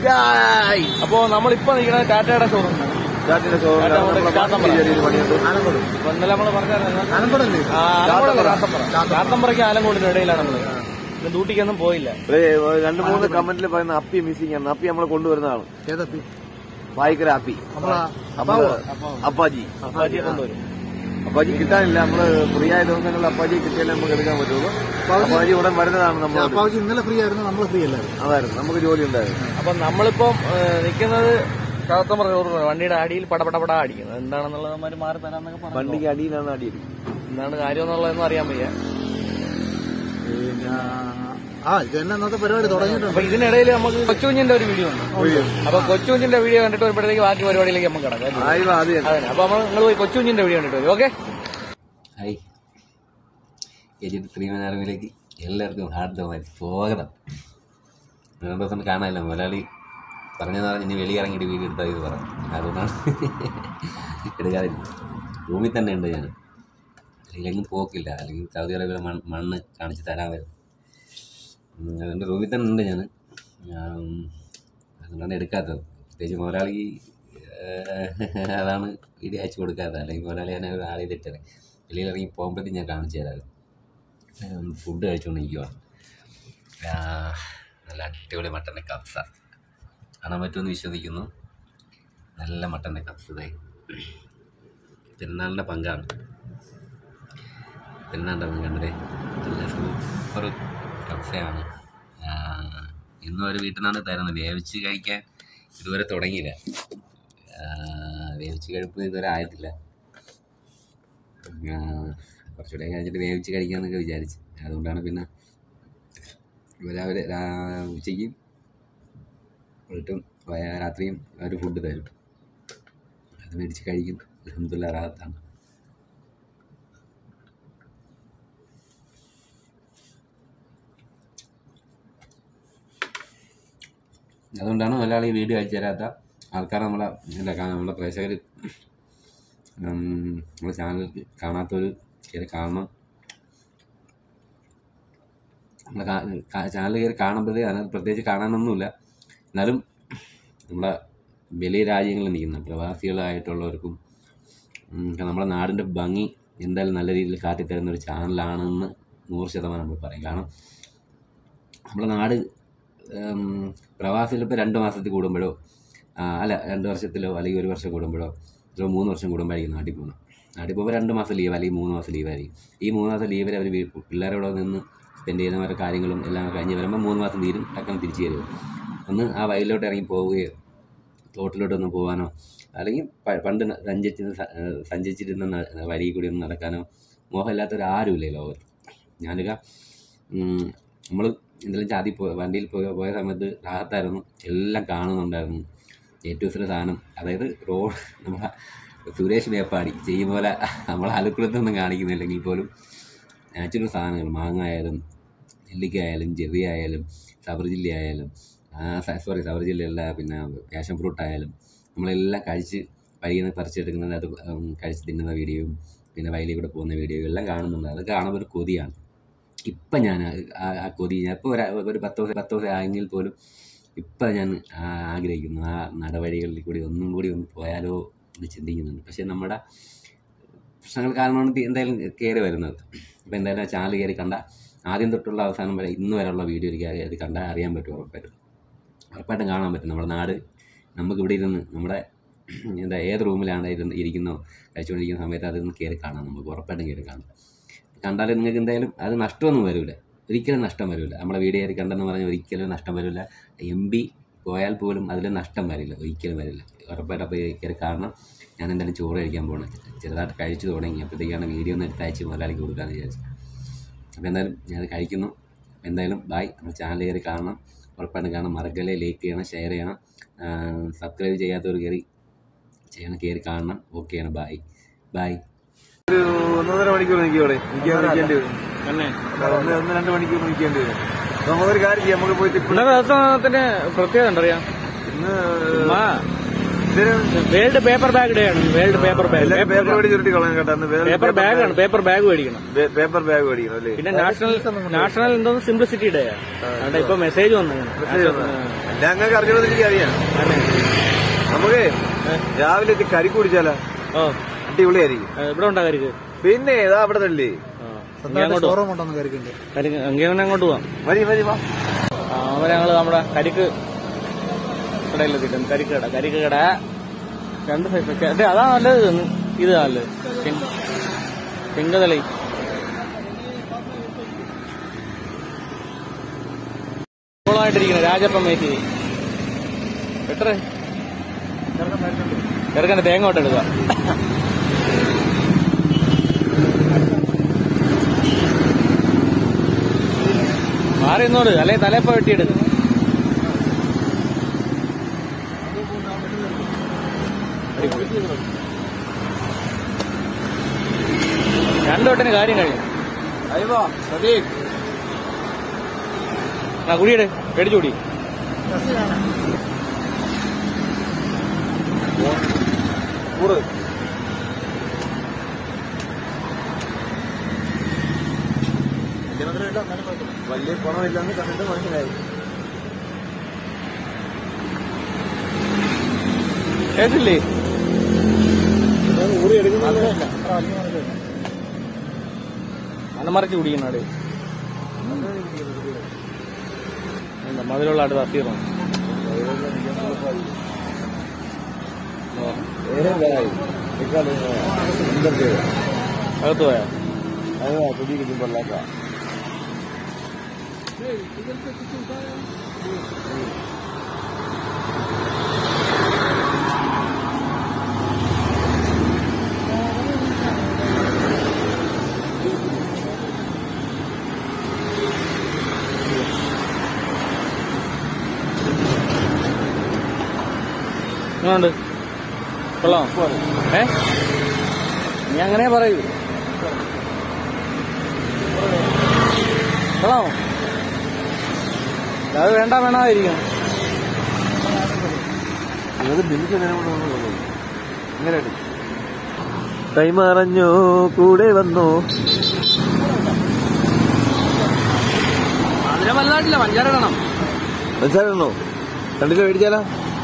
അപ്പൊ നമ്മളിപ്പോ നിൽക്കുന്നത് ടാറ്റയുടെ ഷോറൂം ഇന്നലെ നമ്മള് പറഞ്ഞായിരുന്നു കാത്തമ്പറയ്ക്ക് ആലങ്കോടിന്റെ ഇടയിലാണ് നമ്മള് ഡ്യൂട്ടിക്കൊന്നും പോയില്ല. 2-3 കമന്റിൽ പറയുന്ന അപ്പി മിസ്സിംഗ് ആണ്. അപ്പി നമ്മളെ കൊണ്ടുവരുന്നതാണ്. ഏതപ്പി? ഭയങ്കര അപ്പി അപ്പാജി കൊണ്ടുവരും. അപ്പാജി കിട്ടാനില്ല. നമ്മള് ഫ്രീ ആയ ദിവസങ്ങളിൽ അപ്പാജി കിട്ടിയാലേ നമുക്ക് എടുക്കാൻ പറ്റുള്ളൂ. അപ്പാജി ഉടൻ വരുന്നതാണ്. നമ്മൾ അപ്പാജി ഇന്നലെ ഫ്രീ ആയിരുന്നു, നമ്മൾ ഫ്രീ അല്ലായിരുന്നു. അതായിരുന്നു, നമുക്ക് ജോലി ഉണ്ടായിരുന്നു. അപ്പൊ നമ്മളിപ്പം നിൽക്കുന്നത് കാത്തമ്പറ വണ്ടിയുടെ അടിയിൽ പടപടപട അടിക്കുന്നത് എന്താണെന്നുള്ളത് അവന്മാര് മാറി തരാന്നൊക്കെ പറഞ്ഞു. വണ്ടിക്ക് അടിയിലാണ് അടിയിരിക്കും. എന്താണ് കാര്യം എന്നുള്ളതെന്ന് അറിയാൻ വയ്യ. ഇതെന്നത്തെ പരിപാടി തുടങ്ങിയിട്ടുണ്ട്. അപ്പൊ ഇതിനിടയിൽ നമുക്ക് കൊച്ചുകുഞ്ഞിന്റെ ഒരു വീഡിയോ ഉണ്ട്. അപ്പൊ കൊച്ചുകുഞ്ഞിന്റെ വീഡിയോ കണ്ടിട്ട് വരുമ്പോഴത്തേക്ക് ബാക്കി പരിപാടിയിലേക്ക് നമുക്ക് കിടക്കാം. അപ്പൊ നിങ്ങൾ പോയി കൊച്ചുകുഞ്ഞിന്റെ വീഡിയോ കണ്ടിട്ട് വരും. ഓക്കെ. ഹായ്, എജിത് ശ്രീമനാറിലേക്ക് എല്ലാവർക്കും ഹാർദമായി സ്വാഗതം. 2 ദിവസം കാണാനില്ല. മലയാളി പറഞ്ഞെന്ന് പറഞ്ഞ് ഇനി വെളിയിറങ്ങിയിട്ട് വീഡിയോ എടുത്താൽ ഇത് പറഞ്ഞു. അതുകൊണ്ടാണ് എടുക്കാതിരിക്കും. റൂമിൽ തന്നെ ഉണ്ട് ഞാൻ. അതിലെങ്ങും പോക്കില്ല. അല്ലെങ്കിൽ സൗദി അറേബ്യയിലെ മണ്ണ് കാണിച്ച് തരാൻ വരും. അതുകൊണ്ട് റൂമിൽ തന്നെ ഉണ്ട് ഞാൻ. അതുകൊണ്ടാണ് എടുക്കാത്തത്. പ്രത്യേകിച്ച് മുതലാളി അതാണ് വീഡിയോ അയച്ചു കൊടുക്കാത്തത്. അല്ലെങ്കിൽ മുതലാളി ഞാൻ ആൾ ചെയ്തിട്ടത് വെളിയിലിറങ്ങി പോകുമ്പോഴത്തേക്ക് ഞാൻ കാണിച്ചു തരാം. ഫുഡ് കഴിച്ചുകൊണ്ടിരിക്കുവാണ്. നല്ല അടിപൊളി മട്ടൻ്റെ കപ്സ കാണാൻ പറ്റുമെന്ന് വിശ്വസിക്കുന്നു. നല്ല മട്ടൻ്റെ കപ്സ പെരുന്നാളിൻ്റെ പങ്കാണ്. പെരുന്നാളിൻ്റെ പങ്കാണ്. നല്ല സൂപ്പർ കപ്സയാണ്. ഇന്നും ഒരു വീട്ടിൽ നിന്നാണ് തരുന്നത്. വേവിച്ച് കഴിക്കാൻ ഇതുവരെ തുടങ്ങിയില്ല. വേവിച്ച് കഴിപ്പ് ഇതുവരെ ആയിട്ടില്ല. കുറച്ചുകൂടെ കഴിഞ്ഞിട്ട് വേവിച്ച് കഴിക്കാമെന്നൊക്കെ വിചാരിച്ചു. അതുകൊണ്ടാണ് പിന്നെ രാവിലെ ഉച്ചയ്ക്കും വൈകിട്ടും രാത്രിയും ഒരു ഫുഡ് തരും. അത് മേടിച്ച് കഴിക്കും. അൽഹംദുലില്ലാ റാഹത്താണ്. അതുകൊണ്ടാണ് മലയാളി വീഡിയോ അയച്ചു തരാത്ത ആൾക്കാർ നമ്മളെ പ്രേക്ഷകർ നമ്മുടെ ചാനൽ കാണാത്തവർ കയറി കാണണം. നമ്മളെ ചാനൽ കയറി കാണുമ്പോഴേ അതിനകത്ത് പ്രത്യേകിച്ച് കാണാനൊന്നുമില്ല. എന്നാലും നമ്മളെ വലിയ രാജ്യങ്ങളിൽ നിൽക്കുന്ന പ്രവാസികളായിട്ടുള്ളവർക്കും നമ്മുടെ നാടിൻ്റെ ഭംഗി എന്തായാലും നല്ല രീതിയിൽ കാട്ടിത്തരുന്നൊരു ചാനലാണെന്ന് 100% നമ്മൾ പറയും. കാരണം നമ്മുടെ നാട് പ്രവാസികളിപ്പോൾ 2 മാസത്തിൽ കൂടുമ്പോഴോ അല്ല 2 വർഷത്തിലോ അല്ലെങ്കിൽ 1 വർഷം കൂടുമ്പോഴോ 3 വർഷം കൂടുമ്പോഴായിരിക്കും നാട്ടിൽ പോകുന്നത്. നാട്ടിൽ പോകുമ്പോൾ 2 മാസം ലീവ് അല്ലെങ്കിൽ 3 മാസം ലീവായിരിക്കും. ഈ 3 മാസം ലീവിൽ അവർ പിള്ളേരോടെ നിന്ന് സ്പെൻഡ് ചെയ്യുന്നവരുടെ കാര്യങ്ങളും എല്ലാം കഴിഞ്ഞ് വരുമ്പോൾ 3 മാസം തീരും. ടക്കം തിരിച്ചു തരും. ഒന്ന് ആ വയലിലോട്ട് ഇറങ്ങി പോവുകയോ തോട്ടിലോട്ടൊന്ന് പോകാനോ അല്ലെങ്കിൽ പണ്ട് സഞ്ചരിച്ചിരുന്ന വഴിയിൽ കൂടി ഒന്ന് നടക്കാനോ മോഹമില്ലാത്തവരാരുമില്ലേ ലോകത്ത്. ഞാനൊക്കെ നമ്മൾ എന്തെങ്കിലും വണ്ടിയിൽ പോയ സമയത്ത് റാഹത്തായിരുന്നു. എല്ലാം കാണുന്നുണ്ടായിരുന്നു. ഏറ്റവും സാധനം, അതായത് റോഡ് നമ്മളെ സുരേഷ് മേപ്പാടി ചെയ്യും പോലെ നമ്മളെ അലുക്കുളത്തൊന്നും കാണിക്കുന്നില്ലെങ്കിൽ പോലും നാച്ചുറൽ സാധനങ്ങൾ മാങ്ങ ആയാലും നെല്ലിക്ക ആയാലും ചെറി ആയാലും സബർജില്ലി ആയാലും സബർജില്ലയല്ല പിന്നെ പാഷൻ ഫ്രൂട്ട് ആയാലും നമ്മളെല്ലാം കഴിച്ച് വഴിയിൽ നിന്ന് പറിച്ചെടുക്കുന്നത്, അത് കഴിച്ച് തിന്നുന്ന വീഡിയോയും പിന്നെ വയലിൽ കൂടെ പോകുന്ന വീഡിയോയും എല്ലാം കാണുന്നുണ്ട്. അത് കാണുമ്പോൾ ഒരു കൊതിയാണ്. ഇപ്പം ഞാൻ ആ കൊതി ഇപ്പോൾ ഒരു 10 ദിവസം ആയെങ്കിൽ പോലും ഇപ്പം ഞാൻ ആഗ്രഹിക്കുന്നു ആ നടവഴികളിൽ കൂടി ഒന്നും കൂടി ഒന്ന് പോയാലോ എന്ന് ചിന്തിക്കുന്നുണ്ട്. പക്ഷേ നമ്മുടെ പ്രശ്നങ്ങൾ കാരണമാണ് എന്തായാലും കയറി വരുന്നത്. ഇപ്പോൾ എന്തായാലും ചാനൽ കയറി കണ്ട ആദ്യം തൊട്ടുള്ള അവസാനം വരെ ഇന്ന് വരെയുള്ള വീഡിയോ അത് കണ്ടാൽ അറിയാൻ പറ്റും. ഉറപ്പായിട്ടും കാണാൻ പറ്റും. നമ്മുടെ നാട് നമുക്കിവിടെ ഇരുന്ന് നമ്മുടെ ഏത് റൂമിലാണ് ഇരിക്കുന്നോ കഴിച്ചുകൊണ്ടിരിക്കുന്ന സമയത്ത് അതൊന്ന് കയറി കാണാം. നമുക്ക് ഉറപ്പായിട്ടും കയറി കാണാം. കണ്ടാൽ നിങ്ങൾക്ക് എന്തായാലും അത് നഷ്ടമൊന്നും വരില്ല. ഒരിക്കലും നഷ്ടം വരില്ല. നമ്മളെ വീഡിയോ കയറി കണ്ടെന്ന് പറഞ്ഞാൽ ഒരിക്കലും നഷ്ടം വരില്ല. MB പോയാൽ പോലും അതിൽ നഷ്ടം വരില്ല, ഒരിക്കലും വരില്ല. ഉറപ്പായിട്ട് അപ്പോൾ കയറി കാണണം. ഞാൻ എന്തായാലും ചോറ് കഴിക്കാൻ പോകണം. ചെറുതായിട്ട് കഴിച്ചു തുടങ്ങി. അപ്പോഴത്തേക്കാണ് വീഡിയോ ഒന്ന് എടുത്തയച്ച് മുതലാളിക്ക് കൊടുക്കാമെന്ന് വിചാരിച്ചത്. അപ്പോൾ എന്തായാലും ഞാനത് കഴിക്കുന്നു. എന്തായാലും ബായ്. നമ്മുടെ ചാനൽ കയറി കാണണം. ഉറപ്പായിട്ടും കാണാൻ മറക്കല്ലേ. ലൈക്ക് ചെയ്യണം, ഷെയർ ചെയ്യണം. സബ്സ്ക്രൈബ് ചെയ്യാത്തവർ കയറി കാണണം. ഓക്കെയാണ്. Bye bye. ഒരു 1.5 മണിക്കൂർ നിൽക്കിയോടെ നിൽക്കേണ്ടി വരും. 1-2 മണിക്കൂർ നിൽക്കേണ്ടി വരും. നമുക്കൊരു കാര്യം ചെയ്യാം. നമുക്ക് പോയിട്ട് ദിവസത്തിന് പ്രത്യേകത ഉണ്ടറിയാം. ഇന്ന് വേൾഡ് പേപ്പർ ബാഗ് ഡേ ആണ്. World paper bag. പേപ്പർ മേടി ചുരുട്ടി കളയാൻ കേട്ടോ. പേപ്പർ ബാഗ് ആണ്. പേപ്പർ ബാഗ് മേടിക്കണം. പേപ്പർ ബാഗ് മേടിക്കണം അല്ലേ. പിന്നെ നാഷണൽ എന്തോ സിംപ്ലിസിറ്റി ഡേ ആണ്. അവിടെ ഇപ്പൊ മെസ്സേജ് വന്നു. ഞങ്ങൾക്ക് അറിഞ്ഞോളൂ, എനിക്ക് അറിയാം. നമുക്ക് രാവിലെ കരിക്ക് കുടിച്ചാലോ? അടിപൊളിയായിരിക്കും. ഇവിടെ ഉണ്ടാ കരിക്ക്? പിന്നെ ഏതാ അവിടെ തല്ലേ. അങ്ങോട്ട് പോവാം. അവരെ ഞങ്ങള് നമ്മുടെ കരിക്ക് കടയിലെത്തിയിട്ടു. കരിക്ക് കട 2 സൈസ്. അതാ നല്ലത്. ഇത് നല്ലത്. പിങ്കതളി. ായിട്ടിരിക്കുന്ന രാജപ്പ മേറ്റിരി. എത്ര ചെറുക്കന്റെ തേങ്ങ തൊട്ടെടുക്കുക. മാറി ഇന്നോട്, അല്ലെ തലേപ്പ വെട്ടിയെടുക്കും. രണ്ടോട്ടന് കാര്യം കഴിഞ്ഞു. ആ കുടിയുടെ പേടിച്ചു കുടി. വലിയ പണമില്ലെന്ന് കണ്ടിട്ട് മനസ്സിലായി. കേട്ടില്ലേ? മണമറിച്ച് കുടിക്കണം. അവിടെ മതിലുള്ള അടുത്ത് അസീറാണ്. അകത്ത് പോയാ പുതിയ കിട്ടുമ്പോഴേക്കാ ണ്ട് കൊള്ളാം. നീ അങ്ങനെ പറയൂ. കൊള്ളാമോ? അത് വേണ്ടാതിരിക്കണം. കൈമറഞ്ഞോ കൂടെ വന്നോ. അതിനെ വലുതായിട്ടില്ല. പഞ്ചാര വേണം. പഞ്ചാര വേണോ? കണ്ടിട്ട് മേടിച്ചാലോ?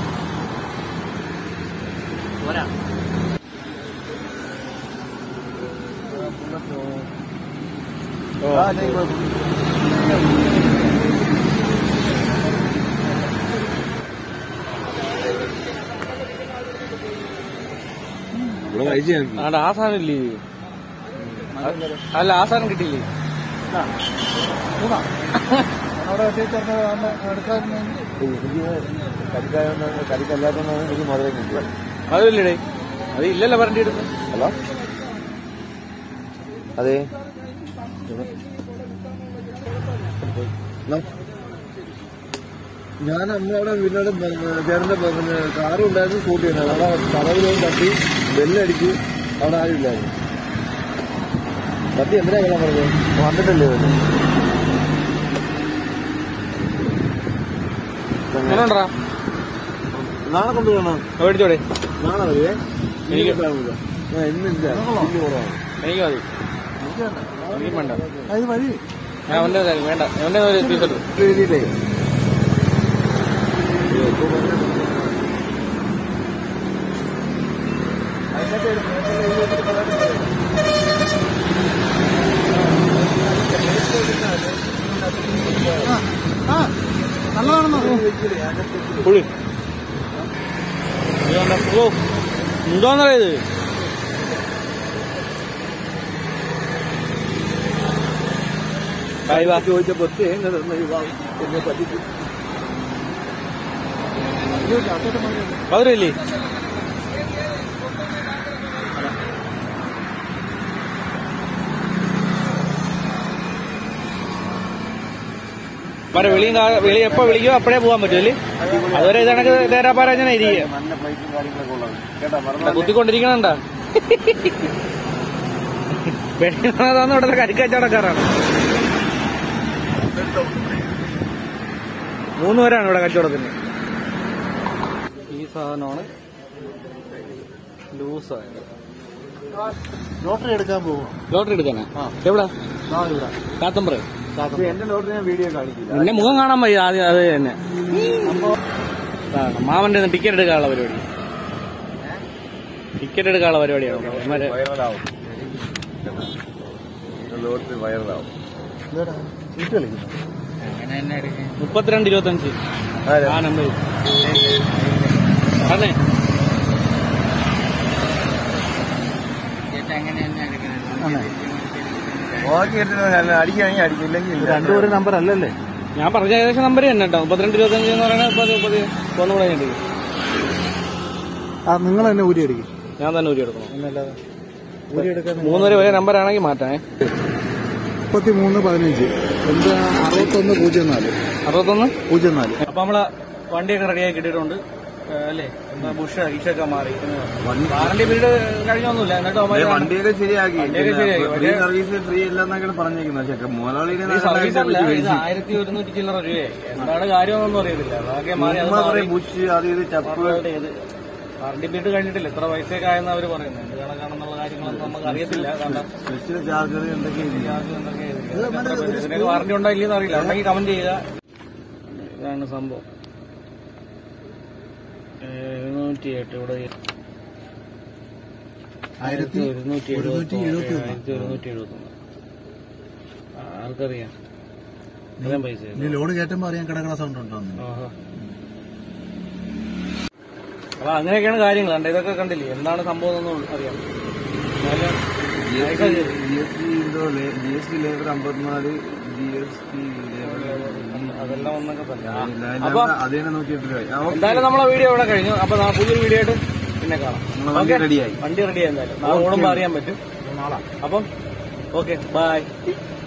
ആ സാധനം ഇല്ലേ? അല്ല, ആ സാധനം കിട്ടിയില്ലേ? അതില്ലേ? അത് ഇല്ലല്ലോ പറഞ്ഞിട്ട് എടുത്ത്. ഹലോ, അതെ. ഞാൻ അമ്മയുടെ വീടിനോട് ചേർന്ന കാറും ഉണ്ടായിരുന്നു, സ്കൂട്ടി ഉണ്ടായിരുന്നു. അവിടെ കടവിലും തട്ടി ബെല്ലടിച്ചു. അവിടെ ആരുമില്ലായിരുന്നു. തട്ടി എന്തിനാ കളാൻ പറഞ്ഞത്? വന്നിട്ടല്ലേ നാളെ കൊണ്ടുപോകണം. മേടിച്ചോടെ. നാളെ മതിയേ. എനിക്ക് ഇന്നില്ല. കുറവാണ്. എനിക്ക് മതി. എനിക്ക് വേണ്ട. അത് മതി. ഞാൻ ഒന്നേ വേണ്ട. ഒന്നേ ഒരു പീസ് എടുത്തു. എഴുതിയില്ലേ? നല്ലതാണെന്നോ പുളി എന്തോന്നറിയത്? ചോദിച്ചപ്പോ എന്നെ പറ്റിച്ചു. അവരില്ലേ? വെളി എപ്പോ വിളിക്കോ അപ്പഴേ പോകാൻ പറ്റുമല്ലേ? അതുവരെ ഇതണക്ക് തേരാപ്പാറ ഇങ്ങനെ ഇരിക്കുക. നല്ല ഫ്ലൈറ്റും കാര്യങ്ങളൊക്കെ ഉള്ളത് കുത്തിക്കൊണ്ടിരിക്കണണ്ട. വെളിയിലാന്ന് ഇവിടുത്തെ കരിക്കച്ചവടക്കാരാണ്. 3 പേരാണ് ഇവിടെ കച്ചവടത്തിന്. ഈ സാധനമാണ് ലൂസായത്. ലോട്ടറി എടുക്കാൻ പോകും. ലോട്ടറി എടുക്കാനാ? എവിടാ? കാത്തമ്പറ. എന്റെ ലോട്ടറി ഞാൻ വീഡിയോ കാണിക്കില്ല. എന്റെ മുഖം കാണാൻ വയ്യ ആദ്യം. അത് തന്നെ മാമന്റെ ടിക്കറ്റ് എടുക്കാനുള്ള പരിപാടി. ടിക്കറ്റ് എടുക്കാനുള്ള പരിപാടിയാണ്. വൈറലാവും. ലോട്ടറി വൈറലാവും. ചീട്ട് കളിക്കുന്നു. 32-25 ആ നമ്പർ അതെ. അടിക്കുകയാണെങ്കിൽ അടിക്കില്ലെങ്കിൽ രണ്ടും ഒരു നമ്പർ അല്ലല്ലേ? ഞാൻ പറഞ്ഞ ഏകദേശം നമ്പർ തന്നെ കേട്ടോ. 32-25 എന്ന് പറയുന്നത് ഒന്നുകൂടെ ഞാൻ എടുക്കും. നിങ്ങൾ തന്നെ ഊരി അടിക്കും. ഞാൻ തന്നെ ഊരി എടുക്കണം. എന്നല്ലാതെ ഊരി എടുക്കാൻ 3 വരെ ഒരേ നമ്പറാണെങ്കിൽ മാറ്റാം. 33-15 61-04 61-04. അപ്പൊ നമ്മളെ വണ്ടിയൊക്കെ റെഡിയാക്കി കിട്ടിയിട്ടുണ്ട് അല്ലേ? ബുഷ് ഈഷൊക്കെ മാറി. വാറണ്ടി പീരീഡ് കഴിഞ്ഞൊന്നുമില്ല. എന്നിട്ട് വണ്ടിയൊക്കെ ശരിയാക്കി. സർവീസ് അല്ല. ഇത് 1100 ചില്ലറ രൂപയായി. എന്താണ് കാര്യമൊന്നും അറിയത്തില്ല. അതൊക്കെ മാറി. ബുഷ് അത് ഇത് ചപ്പ്. വാറണ്ടി പീരീഡ് കഴിഞ്ഞിട്ടില്ല. എത്ര പൈസയൊക്കെ ആയെന്ന് അവര് പറയുന്നത്. എന്ത് കണക്കാണെന്നുള്ള കാര്യങ്ങളൊന്നും നമുക്ക് അറിയത്തില്ല. കാരണം സ്പെഷ്യൽ ചാർജർ ഇതിനൊക്കെ വാറണ്ടി ഉണ്ടോ ഇല്ലെന്ന് അറിയില്ല. ഉണ്ടെങ്കിൽ കമന്റ് ചെയ്യുക. ഇതാണ് സംഭവം. 708 ഇവിടെ 1171. ആർക്കറിയാം ഇത്രയും പൈസ. ലോഡ് കയറ്റുമ്പോ അറിയാൻ കിടക്കണ സൗണ്ട് ഉണ്ടോ? അപ്പൊ അങ്ങനെയൊക്കെയാണ് കാര്യങ്ങൾ. കണ്ട ഇതൊക്കെ കണ്ടില്ലേ എന്താണ് സംഭവം എന്നൊന്നും അറിയാം. GST ലേബർ 54 GST അതെല്ലാം ഒന്നൊക്കെ പറയാം. അപ്പൊ അതിനെ നോക്കിയിട്ട് എന്തായാലും നമ്മളെ വീഡിയോ ഇവിടെ കഴിഞ്ഞു. അപ്പൊ പുതിയൊരു വീഡിയോ ആയിട്ട് പിന്നെ കാണാം. വണ്ടി റെഡിയായി. എന്തായാലും നാളെ ഓടുമ്പോ അറിയാൻ പറ്റും. നാളെ അപ്പം ഓക്കെ ബൈ.